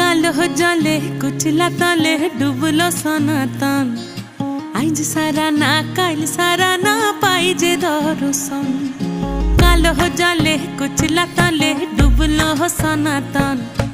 कालो जले कुचला तले डुबलो सनातन आइज सारा ना काल सारा ना पाइजे दर्शन। कालो जले कुचला तले डुबलो सनातन